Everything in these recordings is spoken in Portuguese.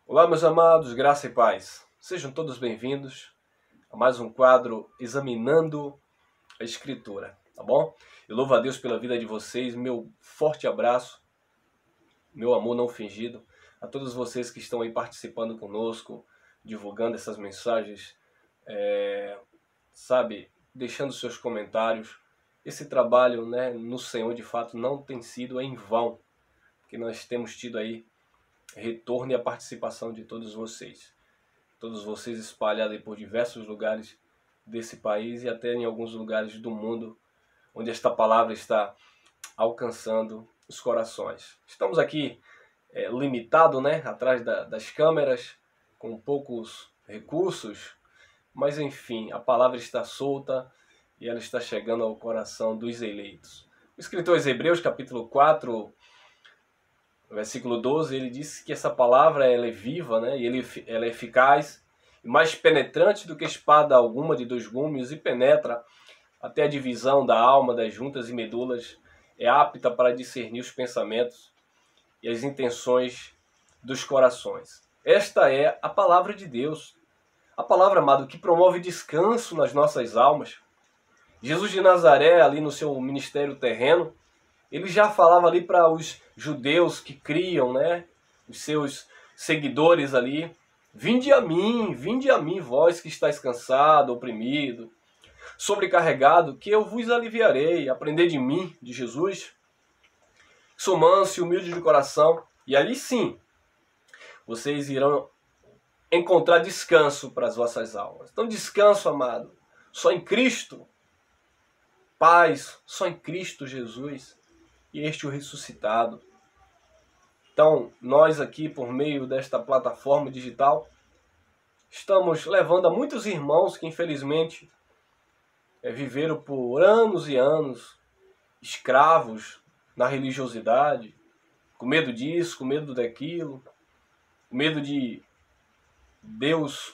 Olá, meus amados, graça e paz. Sejam todos bem-vindos a mais um quadro Examinando a Escritura, tá bom? Eu louvo a Deus pela vida de vocês, meu forte abraço, meu amor não fingido, a todos vocês que estão aí participando conosco, divulgando essas mensagens, deixando seus comentários. Esse trabalho, no Senhor, de fato, não tem sido em vão, porque nós temos tido aí retorno e a participação de todos vocês espalhados aí por diversos lugares desse país e até em alguns lugares do mundo, onde esta palavra está alcançando os corações. Estamos aqui limitados, atrás das câmeras, com poucos recursos, mas enfim, a palavra está solta e ela está chegando ao coração dos eleitos. O escritor aos Hebreus, capítulo 4, versículo 12, ele diz que essa palavra ela é viva, e ela é eficaz, mais penetrante do que espada alguma de dois gumes, e penetra até a divisão da alma, das juntas e medulas, é apta para discernir os pensamentos e as intenções dos corações. Esta é a palavra de Deus, a palavra, amado, que promove descanso nas nossas almas. Jesus de Nazaré, ali no seu ministério terreno, ele já falava ali para os judeus que criam, os seus seguidores ali: vinde a mim, vós que estáis cansado, oprimido, sobrecarregado, que eu vos aliviarei. Aprendei de mim, de Jesus, sou manso e humilde de coração, e ali sim, vocês irão encontrar descanso para as vossas almas. Então, descanso, amado, só em Cristo. Paz, só em Cristo Jesus. E este o ressuscitado. Então, nós aqui, por meio desta plataforma digital, estamos levando a muitos irmãos que, infelizmente, viveram por anos e anos escravos na religiosidade, com medo disso, com medo daquilo, com medo de Deus,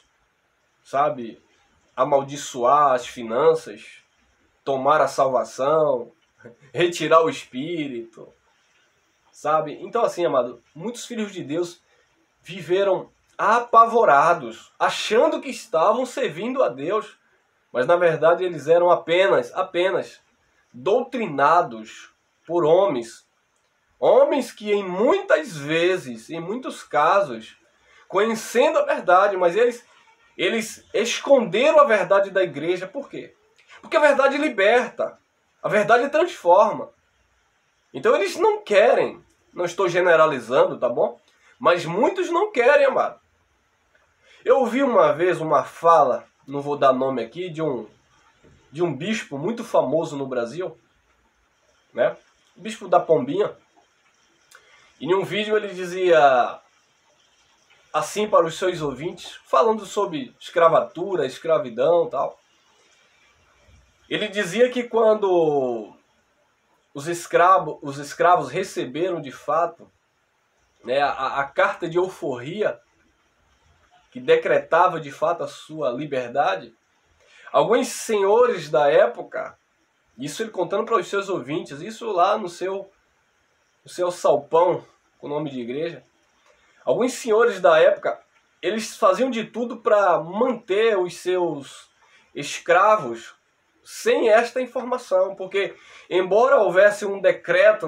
amaldiçoar as finanças, tomar a salvação, retirar o espírito, Então, assim, amado, muitos filhos de Deus viveram apavorados, achando que estavam servindo a Deus, mas na verdade eles eram apenas doutrinados por homens que em muitas vezes, em muitos casos, conhecendo a verdade, mas eles esconderam a verdade da igreja. Por quê? Porque a verdade liberta. A verdade transforma. Então eles não querem, não estou generalizando, tá bom? Mas muitos não querem, amado. Eu ouvi uma vez uma fala, não vou dar nome aqui, de um bispo muito famoso no Brasil, o bispo da Pombinha. E em um vídeo ele dizia assim para os seus ouvintes, falando sobre escravatura, escravidão e tal. Ele dizia que quando os escravos receberam de fato a carta de euforia que decretava de fato a sua liberdade, alguns senhores da época, isso ele contando para os seus ouvintes, isso lá no seu salpão, com o nome de igreja, alguns senhores da época, eles faziam de tudo para manter os seus escravos sem esta informação, porque embora houvesse um decreto,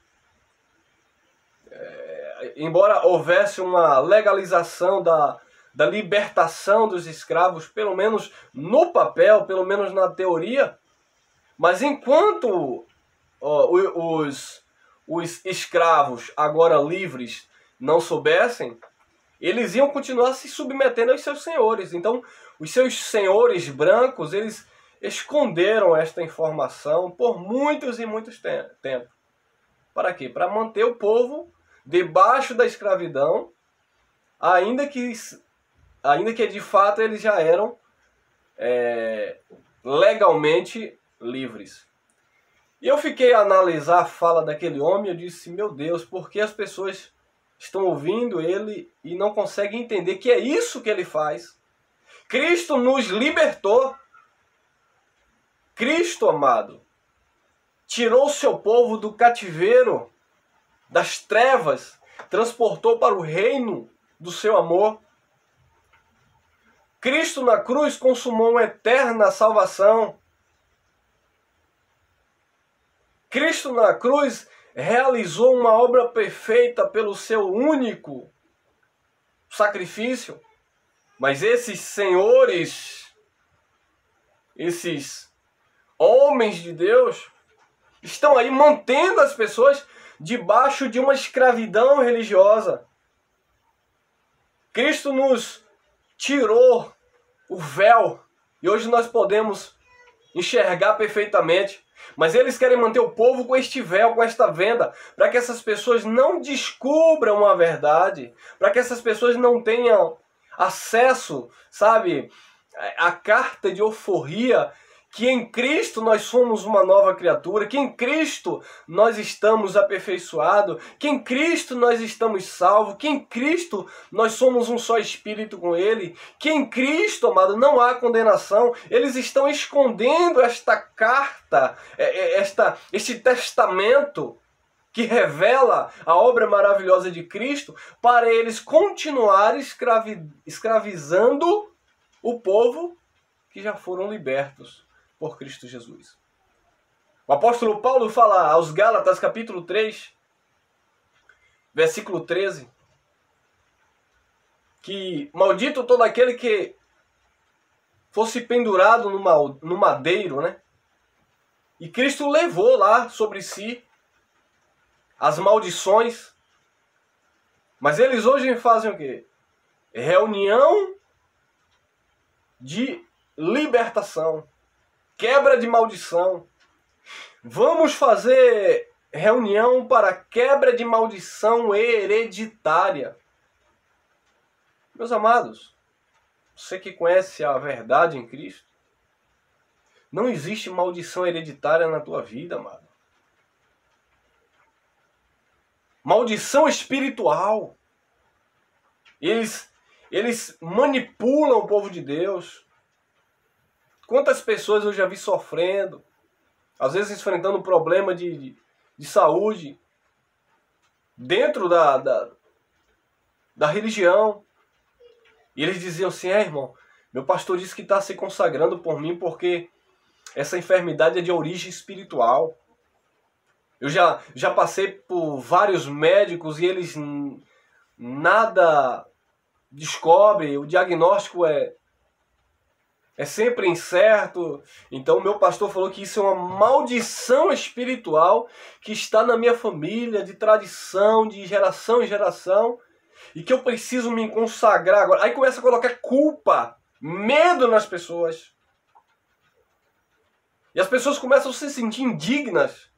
embora houvesse uma legalização da libertação dos escravos, pelo menos no papel, pelo menos na teoria, mas enquanto os escravos agora livres não soubessem, eles iam continuar se submetendo aos seus senhores. Então, os seus senhores brancos, eles esconderam esta informação por muitos e muitos tempos. Para quê? Para manter o povo debaixo da escravidão, ainda que de fato eles já eram legalmente livres. E eu fiquei a analisar a fala daquele homem e eu disse: meu Deus, por que as pessoas estão ouvindo ele e não conseguem entender que é isso que ele faz? Cristo nos libertou. Cristo, amado, tirou o seu povo do cativeiro, das trevas, transportou para o reino do seu amor. Cristo na cruz consumou uma eterna salvação. Cristo na cruz realizou uma obra perfeita pelo seu único sacrifício. Mas esses senhores, esses homens de Deus, estão aí mantendo as pessoas debaixo de uma escravidão religiosa. Cristo nos tirou o véu e hoje nós podemos enxergar perfeitamente. Mas eles querem manter o povo com este véu, com esta venda, para que essas pessoas não descubram a verdade, para que essas pessoas não tenham acesso, sabe, à carta de alforria, que em Cristo nós somos uma nova criatura, que em Cristo nós estamos aperfeiçoados, que em Cristo nós estamos salvos, que em Cristo nós somos um só espírito com Ele, que em Cristo, amado, não há condenação. Eles estão escondendo esta carta, este testamento que revela a obra maravilhosa de Cristo, para eles continuarem escravizando o povo que já foram libertos por Cristo Jesus. O apóstolo Paulo fala aos Gálatas, capítulo 3, versículo 13, que maldito todo aquele que fosse pendurado no madeiro, né? E Cristo levou lá sobre si as maldições. Mas eles hoje fazem o quê? Reunião de libertação, quebra de maldição. Vamos fazer reunião para quebra de maldição hereditária. Meus amados, você que conhece a verdade em Cristo, não existe maldição hereditária na tua vida, amado. Maldição espiritual. Eles manipulam o povo de Deus. Quantas pessoas eu já vi sofrendo, às vezes enfrentando um problema de saúde, dentro da religião. E eles diziam assim: irmão, meu pastor disse que está se consagrando por mim porque essa enfermidade é de origem espiritual. Eu já passei por vários médicos e eles nada descobrem, o diagnóstico é sempre incerto. Então meu pastor falou que isso é uma maldição espiritual que está na minha família, de tradição, de geração em geração, e que eu preciso me consagrar agora. Aí começa a colocar culpa, medo nas pessoas. E as pessoas começam a se sentir indignas,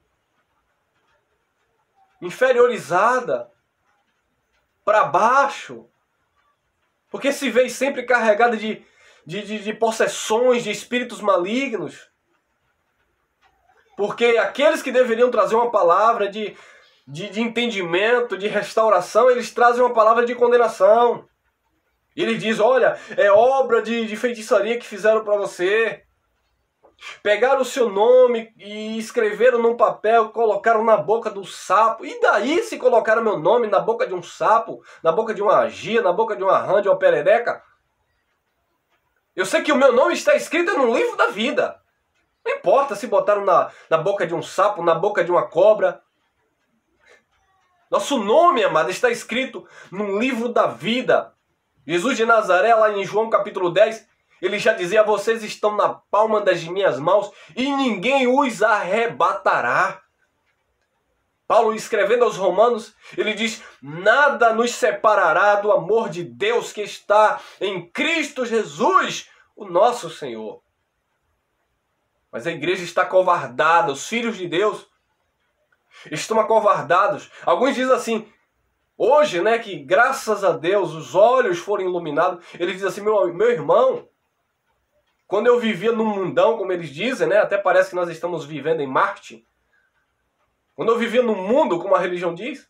inferiorizada, para baixo, porque se vê sempre carregada de possessões, de espíritos malignos. Porque aqueles que deveriam trazer uma palavra de entendimento, de restauração, eles trazem uma palavra de condenação. E ele diz: olha, é obra de feitiçaria que fizeram para você. Pegaram o seu nome e escreveram num papel, colocaram na boca do sapo. E daí se colocaram meu nome na boca de um sapo, na boca de uma agia, na boca de uma rã, de uma perereca? Eu sei que o meu nome está escrito no livro da vida. Não importa se botaram na boca de um sapo, na boca de uma cobra. Nosso nome, amado, está escrito no livro da vida. Jesus de Nazaré, lá em João capítulo 10, ele já dizia: vocês estão na palma das minhas mãos e ninguém os arrebatará. Paulo, escrevendo aos Romanos, ele diz: nada nos separará do amor de Deus que está em Cristo Jesus, o nosso Senhor. Mas a igreja está acovardada, os filhos de Deus estão acovardados. Alguns dizem assim, hoje, né, que graças a Deus os olhos foram iluminados. Eles dizem assim: meu irmão, quando eu vivia num mundão, como eles dizem, né, até parece que nós estamos vivendo em Marte. Quando eu vivia no mundo, como a religião diz,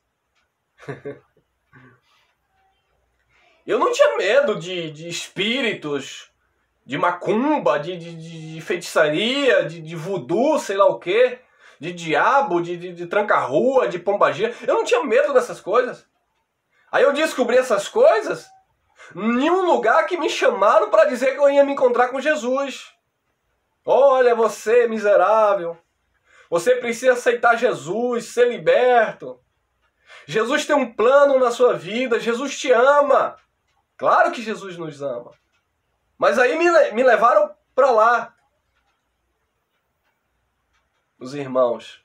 eu não tinha medo de espíritos, de macumba, de feitiçaria, de voodoo, sei lá o quê, de diabo, de tranca-rua, de pombagira. Eu não tinha medo dessas coisas. Aí eu descobri essas coisas em um lugar que me chamaram para dizer que eu ia me encontrar com Jesus. Olha, você miserável, você precisa aceitar Jesus, ser liberto. Jesus tem um plano na sua vida, Jesus te ama. Claro que Jesus nos ama. Mas aí me levaram para lá. Os irmãos.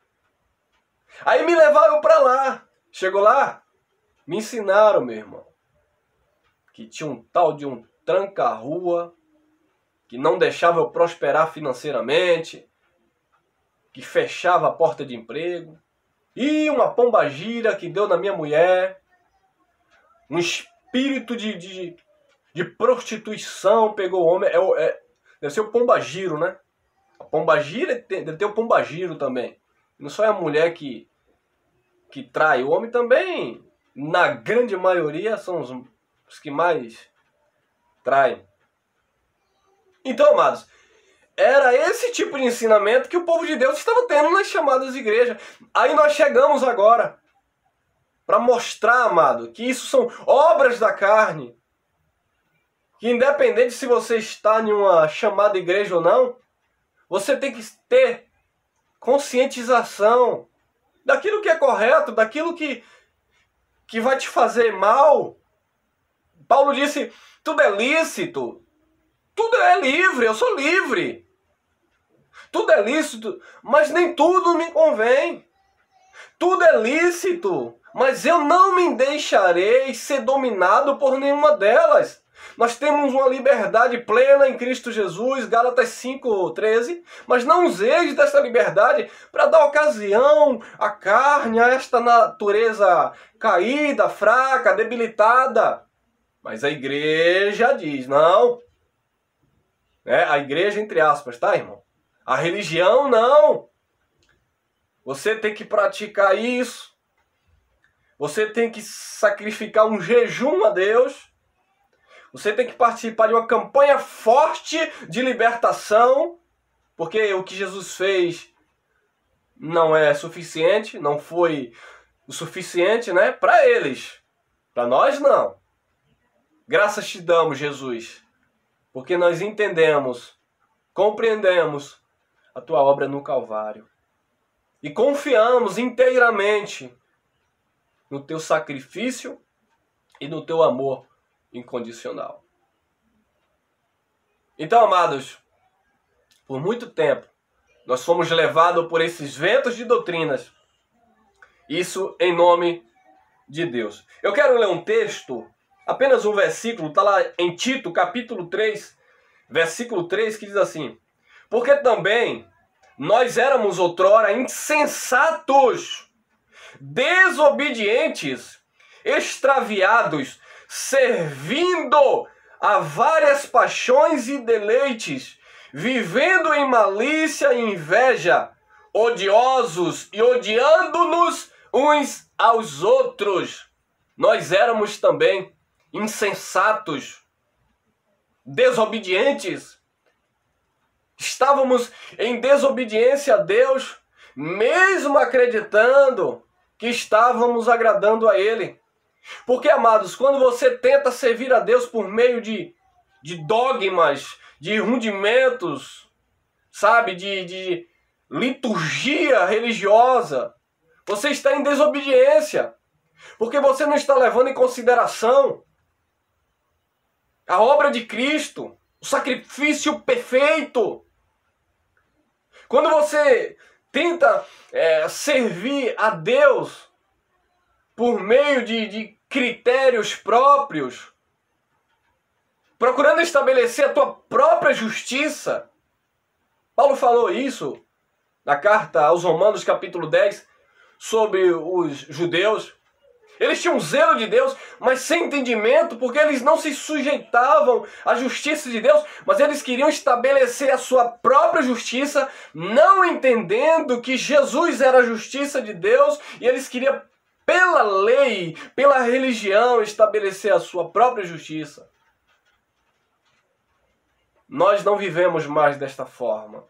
Aí me levaram para lá. Chegou lá, me ensinaram, meu irmão, que tinha um tal de um tranca-rua que não deixava eu prosperar financeiramente, que fechava a porta de emprego, e uma pombagira que deu na minha mulher, um espírito de prostituição pegou o homem. Deve ser o pombagiro, né? A pombagira deve ter o pombagiro também. Não só é a mulher que trai, o homem também, na grande maioria, são os que mais traem. Então, amados, era esse tipo de ensinamento que o povo de Deus estava tendo nas chamadas igrejas. Aí nós chegamos agora para mostrar, amado, que isso são obras da carne. Que independente se você está em uma chamada igreja ou não, você tem que ter conscientização daquilo que é correto, daquilo que vai te fazer mal. Paulo disse, tudo é lícito, tudo é livre, eu sou livre. Tudo é lícito, mas nem tudo me convém. Tudo é lícito, mas eu não me deixarei ser dominado por nenhuma delas. Nós temos uma liberdade plena em Cristo Jesus, Gálatas 5:13, mas não useis dessa liberdade para dar ocasião à carne, a esta natureza caída, fraca, debilitada. Mas a igreja diz, não. A igreja entre aspas, tá, irmão? A religião, não. Você tem que praticar isso. Você tem que sacrificar um jejum a Deus. Você tem que participar de uma campanha forte de libertação. Porque o que Jesus fez não é suficiente. Não foi o suficiente, né? Para eles. Para nós, não. Graças te damos, Jesus. Porque nós entendemos, compreendemos a tua obra no Calvário. E confiamos inteiramente no teu sacrifício e no teu amor incondicional. Então, amados, por muito tempo, nós fomos levados por esses ventos de doutrinas. Isso em nome de Deus. Eu quero ler um texto, apenas um versículo, está lá em Tito, capítulo 3, versículo 3, que diz assim: porque também nós éramos outrora insensatos, desobedientes, extraviados, servindo a várias paixões e deleites, vivendo em malícia e inveja, odiosos e odiando-nos uns aos outros. Nós éramos também insensatos, desobedientes. Estávamos em desobediência a Deus, mesmo acreditando que estávamos agradando a Ele. Porque, amados, quando você tenta servir a Deus por meio de dogmas, de rudimentos, sabe, de liturgia religiosa, você está em desobediência. Porque você não está levando em consideração a obra de Cristo, o sacrifício perfeito. Quando você tenta servir a Deus por meio de critérios próprios, procurando estabelecer a tua própria justiça. Paulo falou isso na carta aos Romanos, capítulo 10, sobre os judeus. Eles tinham zelo de Deus, mas sem entendimento, porque eles não se sujeitavam à justiça de Deus, mas eles queriam estabelecer a sua própria justiça, não entendendo que Jesus era a justiça de Deus, e eles queriam, pela lei, pela religião, estabelecer a sua própria justiça. Nós não vivemos mais desta forma.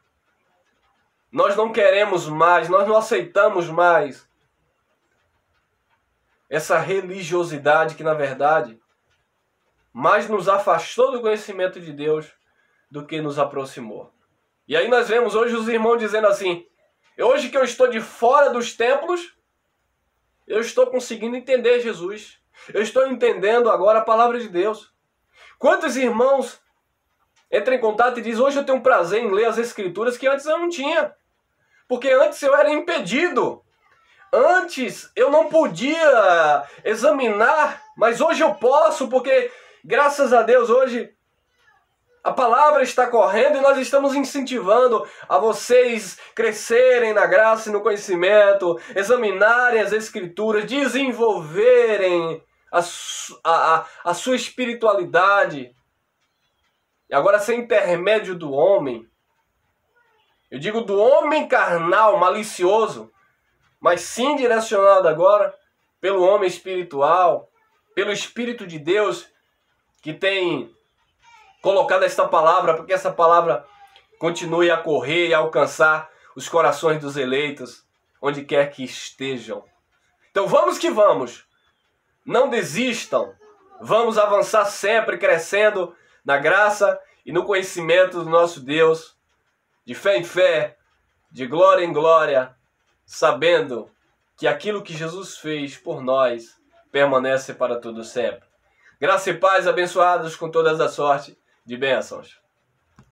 Nós não queremos mais, nós não aceitamos mais essa religiosidade que, na verdade, mais nos afastou do conhecimento de Deus do que nos aproximou. E aí nós vemos hoje os irmãos dizendo assim, hoje que eu estou de fora dos templos, eu estou conseguindo entender Jesus. Eu estou entendendo agora a palavra de Deus. Quantos irmãos entram em contato e dizem, hoje eu tenho um prazer em ler as Escrituras que antes eu não tinha. Porque antes eu era impedido. Antes eu não podia examinar, mas hoje eu posso, porque graças a Deus hoje a palavra está correndo e nós estamos incentivando a vocês crescerem na graça e no conhecimento, examinarem as Escrituras, desenvolverem a sua espiritualidade. E agora, sem intermédio do homem, eu digo do homem carnal, malicioso, mas sim direcionado agora pelo homem espiritual, pelo Espírito de Deus, que tem colocado esta palavra, porque essa palavra continue a correr e a alcançar os corações dos eleitos, onde quer que estejam. Então vamos que vamos, não desistam, vamos avançar sempre crescendo na graça e no conhecimento do nosso Deus, de fé em fé, de glória em glória, sabendo que aquilo que Jesus fez por nós permanece para todo sempre. Graça e paz abençoados com todas as sorte de bênçãos.